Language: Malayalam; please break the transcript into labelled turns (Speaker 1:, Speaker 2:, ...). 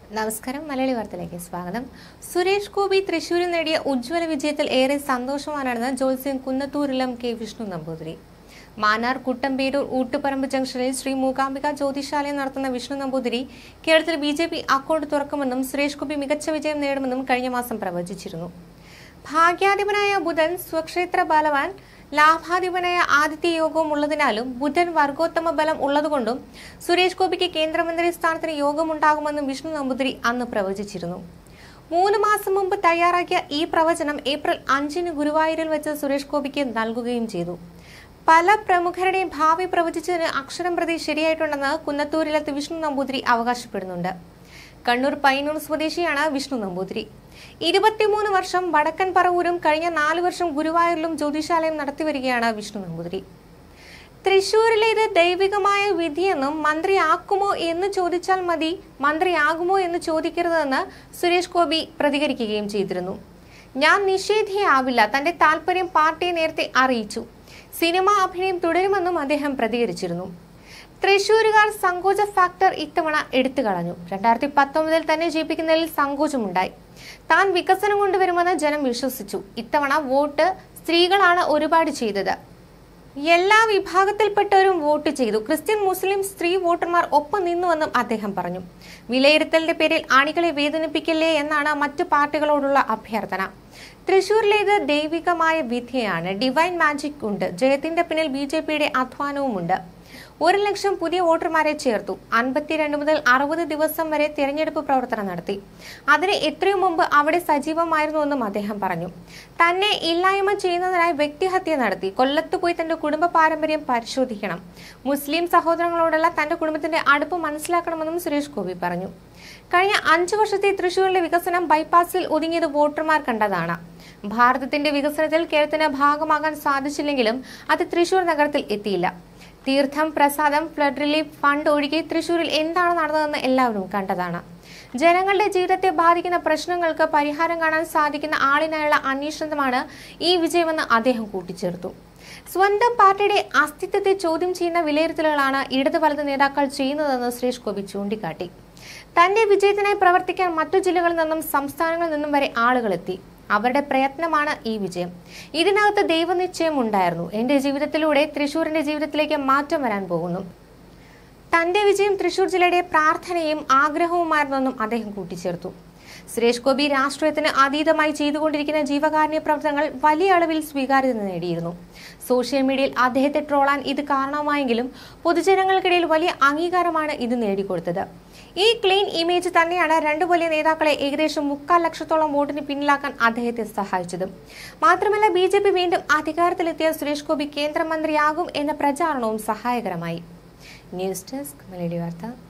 Speaker 1: നമസ്കാരം മലയാളി വാർത്തയിലേക്ക് സ്വാഗതം. സുരേഷ് ഗോപി തൃശൂരിൽ നേടിയ ഉജ്ജ്വല വിജയത്തിൽ ഏറെ സന്തോഷവാനാണെന്ന് ജോത്സ്യൻ കുന്നത്തൂരിലം കെ വിഷ്ണു നമ്പൂതിരി. മാന്നാർ കുട്ടമ്പേരൂർ ഊട്ടുപറമ്പ് ജംഗ്ഷനിൽ ശ്രീ മൂകാംബിക ജ്യോതിശാലയം നടത്തുന്ന വിഷ്ണു നമ്പൂതിരി കേരളത്തിൽ BJP അക്കൗണ്ട് തുറക്കുമെന്നും സുരേഷ് ഗോപി മികച്ച വിജയം നേടുമെന്നും കഴിഞ്ഞ മാസം പ്രവചിച്ചിരുന്നു. ഭാഗ്യാധിപനായ ബുധൻ സ്വക്ഷേത്ര ബലവാൻ, ലാഭാധിപനായ ആദിത്യ യോഗവും ഉള്ളതിനാലും ബുധൻ വർഗോത്തമ ബലം ഉള്ളതുകൊണ്ടും സുരേഷ് ഗോപിക്ക് കേന്ദ്രമന്ത്രി സ്ഥാനത്തിന് യോഗമുണ്ടാകുമെന്നും വിഷ്ണു നമ്പൂതിരി അന്ന് പ്രവചിച്ചിരുന്നു. 3 മാസം മുമ്പ് തയ്യാറാക്കിയ ഈ പ്രവചനം ഏപ്രിൽ 5-ന് ഗുരുവായൂരിൽ വെച്ച് സുരേഷ് ഗോപിക്ക് നൽകുകയും ചെയ്തു. പല പ്രമുഖരുടെയും ഭാവി പ്രവചിച്ചതിന് അക്ഷരം പ്രതി ശരിയായിട്ടുണ്ടെന്ന് കുന്നത്തൂരിലത്ത് വിഷ്ണു നമ്പൂതിരി അവകാശപ്പെടുന്നുണ്ട്. കണ്ണൂർ പയ്യന്നൂർ സ്വദേശിയാണ് വിഷ്ണു നമ്പൂതിരി. 23 വർഷം വടക്കൻ പറവൂരും കഴിഞ്ഞ 4 വർഷം ഗുരുവായൂരിലും ജ്യോതിശാലയം നടത്തിവരികയാണ് വിഷ്ണു നമ്പൂതിരി. തൃശൂരിലേത് ദൈവികമായ വിധിയെന്നും മന്ത്രിയാക്കുമോ എന്ന് ചോദിച്ചാൽ മതി, മന്ത്രിയാകുമോ എന്ന് ചോദിക്കരുതെന്ന് സുരേഷ് ഗോപി പ്രതികരിക്കുകയും ചെയ്തിരുന്നു. ഞാൻ നിഷേധിയാവില്ല, തന്റെ താല്പര്യം പാർട്ടിയെ നേരത്തെ അറിയിച്ചു. സിനിമ അഭിനയം തുടരുമെന്നും അദ്ദേഹം പ്രതികരിച്ചിരുന്നു. തൃശൂരുകാർ സങ്കോച ഫാക്ടർ ഇത്തവണ എടുത്തു കളഞ്ഞു. 2019 തന്നെ ജയിപ്പിക്കുന്നതിൽ സങ്കോചമുണ്ടായി. താൻ വികസനം കൊണ്ടുവരുമെന്ന് ജനം വിശ്വസിച്ചു. ഇത്തവണ വോട്ട് സ്ത്രീകളാണ് ഒരുപാട് ചെയ്തത്. എല്ലാ വിഭാഗത്തിൽപ്പെട്ടവരും വോട്ട് ചെയ്തു. ക്രിസ്ത്യൻ, മുസ്ലിം, സ്ത്രീ വോട്ടർമാർ ഒപ്പം നിന്നുവെന്നും അദ്ദേഹം പറഞ്ഞു. വിലയിരുത്തലിന്റെ പേരിൽ അണികളെ വേദനിപ്പിക്കില്ലേ എന്നാണ് മറ്റു പാർട്ടികളോടുള്ള അഭ്യർത്ഥന. തൃശൂരിലേത് ദൈവികമായ വിധിയാണ്, ഡിവൈൻ മാജിക് ഉണ്ട്. ജയത്തിന്റെ പിന്നിൽ BJPയുടെ അധ്വാനവുമുണ്ട്. 1 ലക്ഷം പുതിയ വോട്ടർമാരെ ചേർത്തു. 52 മുതൽ 60 ദിവസം വരെ തിരഞ്ഞെടുപ്പ് പ്രവർത്തനം നടത്തി. അതിന് എത്രയും മുമ്പ് അവിടെ സജീവമായിരുന്നുവെന്നും അദ്ദേഹം പറഞ്ഞു. തന്നെ ഇല്ലായ്മ ചെയ്യുന്നതിനായി വ്യക്തിഹത്യ നടത്തി. കൊല്ലത്ത് പോയി തന്റെ കുടുംബ പാരമ്പര്യം പരിശോധിക്കണം. മുസ്ലിം സഹോദരങ്ങളോടുള്ള തന്റെ കുടുംബത്തിന്റെ അടുപ്പ് മനസ്സിലാക്കണമെന്നും സുരേഷ് ഗോപി പറഞ്ഞു. കഴിഞ്ഞ 5 വർഷത്തെ തൃശൂരിലെ വികസനം ബൈപ്പാസിൽ ഒതുങ്ങിയത് വോട്ടർമാർ കണ്ടതാണ്. ഭാരതത്തിന്റെ വികസനത്തിൽ കേരളത്തിന് ഭാഗമാകാൻ സാധിച്ചില്ലെങ്കിലും അത് തൃശൂർ നഗരത്തിൽ എത്തിയില്ല. തീർത്ഥം, പ്രസാദം, ഫ്ലഡ് റിലീഫ് ഫണ്ട് ഒഴികെ തൃശൂരിൽ എന്താണ് നടന്നതെന്ന് എല്ലാവരും കണ്ടതാണ്. ജനങ്ങളുടെ ജീവിതത്തെ ബാധിക്കുന്ന പ്രശ്നങ്ങൾക്ക് പരിഹാരം കാണാൻ സാധിക്കുന്ന ആളിനായുള്ള അന്വേഷണമാണ് ഈ വിജയമെന്ന് അദ്ദേഹം കൂട്ടിച്ചേർത്തു. സ്വന്തം പാർട്ടിയുടെ അസ്തിത്വത്തെ ചോദ്യം ചെയ്യുന്ന വിലയിരുത്തലുകളാണ് ഇടത് വലത് നേതാക്കൾ ചെയ്യുന്നതെന്ന് സുരേഷ് ഗോപി ചൂണ്ടിക്കാട്ടി. തന്റെ വിജയത്തിനായി പ്രവർത്തിക്കാൻ മറ്റു ജില്ലകളിൽ നിന്നും സംസ്ഥാനങ്ങളിൽ നിന്നും വരെ ആളുകളെത്തി. അവരുടെ പ്രയത്നമാണ് ഈ വിജയം. ഇതിനകത്ത് ദൈവനിശ്ചയം ഉണ്ടായിരുന്നു. എന്റെ ജീവിതത്തിലൂടെ തൃശൂരിന്റെ ജീവിതത്തിലേക്ക് മാറ്റം വരാൻ പോകുന്നു. തന്റെ വിജയം തൃശൂർ ജില്ലയുടെ പ്രാർത്ഥനയും ആഗ്രഹവുമായിരുന്നെന്നും അദ്ദേഹം കൂട്ടിച്ചേർത്തു. സുരേഷ് ഗോപി രാഷ്ട്രീയത്തിന് അതീതമായി ചെയ്തുകൊണ്ടിരിക്കുന്ന ജീവകാരുണ്യ പ്രവർത്തനങ്ങൾ വലിയ അളവിൽ സ്വീകാര്യത നേടിയിരുന്നു. സോഷ്യൽ മീഡിയയിൽ അദ്ദേഹത്തെ ട്രോളാൻ ഇത് കാരണമായെങ്കിലും പൊതുജനങ്ങൾക്കിടയിൽ വലിയ അംഗീകാരമാണ് ഇത് നേടിക്കൊടുത്തത്. ഈ ക്ലീൻ ഇമേജ് തന്നെയാണ് 2 വലിയ നേതാക്കളെ ഏകദേശം 3/4 ലക്ഷത്തോളം വോട്ടിന് പിന്നിലാക്കാൻ അദ്ദേഹത്തെ സഹായിച്ചത്. മാത്രമല്ല BJP വീണ്ടും അധികാരത്തിലെത്തിയ സുരേഷ് ഗോപി കേന്ദ്രമന്ത്രിയാകും എന്ന പ്രചാരണവും സഹായകരമായി. ന്യൂസ് ഡെസ്ക് മലയാളി വാർത്ത.